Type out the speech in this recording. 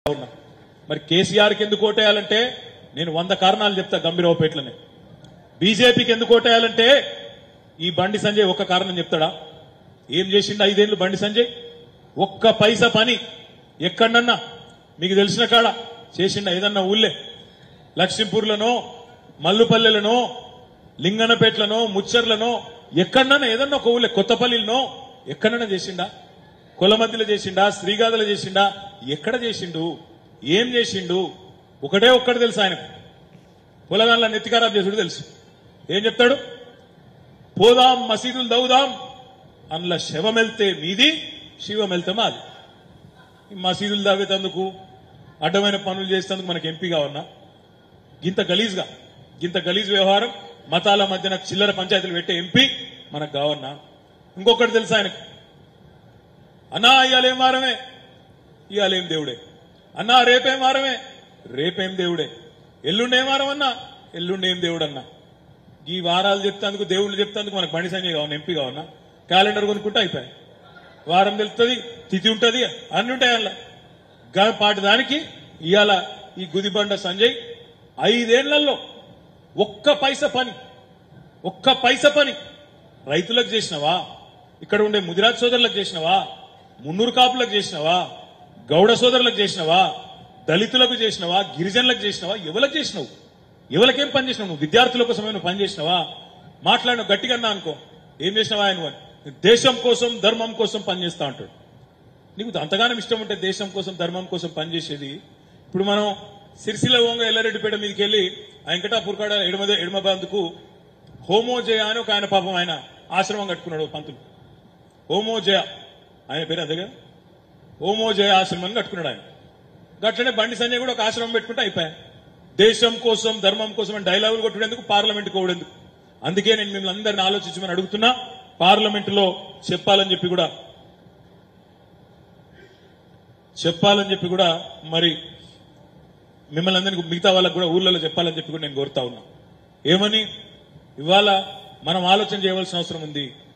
మరి కేసీఆర్కి ఎందుకు ఓటేయాలంటే నేను 100 కారణాలు చెప్తా. గంభీరావుపేటలోనే బీజేపీకి ఎందుకు ఓటేయాలంటే ఈ బండి సంజయ్ ఒక్క కారణం చెప్తాడా? ఏం చేసిండు 5 ఏళ్లు బండి సంజయ్? ఒక్క పైసా పని ఎక్కడన్నా మీకు తెలిసిన కాడ చేసిండ? ఏదన్నా ఊళ్ళే లక్ష్మీపూర్లనో మల్లుపల్లెలనో లింగనపేట్లనో ముచ్చర్లనో ఎక్కడన్నా ఏదన్నా ఒక ఊళ్ళే కొత్తపల్లిలో ఎక్కడన్నా చేసిండా? కొలమద్దిలో చేసిండా? శ్రీగాదలో చేసిండా? ఎక్కడ చేసిండు? ఏం చేసిండు? ఒక్కటి తెలుసు ఆయన. పొలగాన్ల నెత్తికారాబ్ చేసుడు తెలుసు. ఏం చెప్తాడు? పోదాం మసీదులు దౌదాం అందులో శవమెళ్తే మీది శివమెళ్తే మాది. మసీదులు దావేతందుకు అడ్డమైన పనులు చేసేందుకు మనకి ఎంపీ కావన్నా? గింత గలీజ్ వ్యవహారం మతాల మధ్యన చిల్లర పంచాయతీలు పెట్టే ఎంపీ మనకు కావన్నా? ఇంకొకటి తెలుసు ఆయనకు. అన్నా ఇవాళేం వారమే, ఇవాళేం దేవుడే. అన్నా రేపేం వారమే, రేపేం దేవుడే. ఎల్లుండేం వారం అన్నా, ఎల్లుండేం దేవుడు అన్నా. ఈ వారాలు చెప్తాందుకు దేవుళ్ళు చెప్తాందుకు మనకు బండి సంజయ్ కావన్నా, ఎంపీ కావన్నా? క్యాలెండర్ కొనుక్కుంటే అయిపోయాయి. వారం తెలుస్తుంది, తిథి ఉంటుంది, అన్ని ఉంటాయి అందులో. పాటి దానికి ఇవాళ ఈ గుదిబండ సంజయ్ 5 ఏళ్లలో ఒక్క పైస పని రైతులకు చేసినవా? ఇక్కడ ఉండే ముదిరాజ్ సోదరులకు చేసినవా? మున్నూరు కాపులకు చేసినవా? గౌడ సోదరులకు చేసినవా? దళితులకు చేసినవా? గిరిజనులకు చేసినవా? ఎవరికి చేసినావు? ఎవరికేం పని చేసినావు? నువ్వు విద్యార్థుల కోసం ఏమైనా పని చేసినవా? మాట్లాడిన గట్టిగా అనుకో, ఏం చేసినవా? ఆయన దేశం కోసం ధర్మం కోసం పనిచేస్తా అంటాడు. నీకు అంతగానం ఇష్టం ఉంటే దేశం కోసం ధర్మం కోసం పనిచేసేది. ఇప్పుడు మనం సిరిసిల్ల ఓంగ ఎల్లారెడ్డిపేట మీదకి వెళ్లి వెంకటాపూర్ కాడ ఎడమ బందుకు హోమోజయ అని ఒక ఆయన పాపం ఆయన ఆశ్రమం కట్టుకున్నాడు. పంతులు హోమోజయ ఆయన పేరు అదేగా, హోమోజయ ఆశ్రమం కట్టుకున్నాడు ఆయన. గట్లనే బండి సంజయ్ కూడా ఒక ఆశ్రమం పెట్టుకుంటే అయిపోయా. దేశం కోసం ధర్మం కోసం అని డైలాగులు కొట్టుడేందుకు, పార్లమెంట్ కోవడేందుకు? అందుకే నేను మిమ్మల్ని అందరిని ఆలోచించమని అడుగుతున్నా. పార్లమెంటులో చెప్పాలని చెప్పి కూడా మరి మిమ్మల్ని అందరికీ మిగతా వాళ్ళకు కూడా ఊర్లలో చెప్పాలని చెప్పి కూడా నేను కోరుతా ఉన్నా. ఏమని? ఇవాళ మనం ఆలోచన చేయవలసిన అవసరం ఉంది.